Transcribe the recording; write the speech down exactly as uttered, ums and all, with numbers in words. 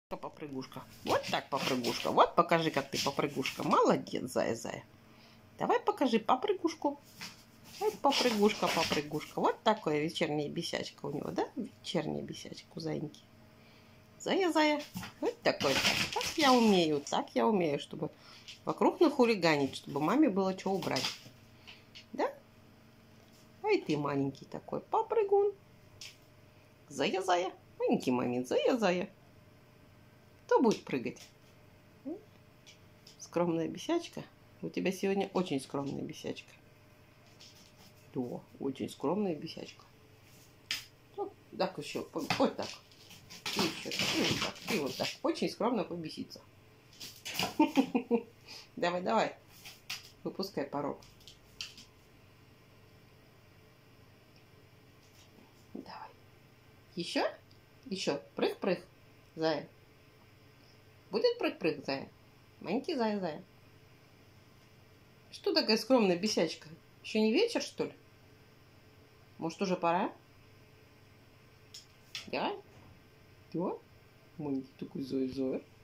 Попрыгушка. Вот так, попрыгушка. Вот покажи, как ты попрыгушка. Молодец, зая-зая. Давай покажи попрыгушку. Вот попрыгушка, попрыгушка. Вот такая вечерняя бесячка у него, да? Вечерняя бесячка у заиньки. Зая-зая. Вот такой. Так я умею, так я умею, чтобы вокруг нахулиганить, чтобы маме было что убрать. Да? Ай ты маленький такой попрыгун. Зая-зая. Маленький момент. Зая-зая. Кто будет прыгать? Скромная бесячка. У тебя сегодня очень скромная бесячка. Да, очень скромная бесячка. Вот так еще. Вот так. И еще. И вот так. И вот так. Очень скромно побеситься. Давай, давай. Выпускай порог. Давай. Еще? Еще. Прыг-прыг. Зая. Будет прыг-прыг, зая? Маленький зая-зая. Что такая скромная бесячка? Еще не вечер, что ли? Может, уже пора? Да? Да? Маленький такой зая-зая.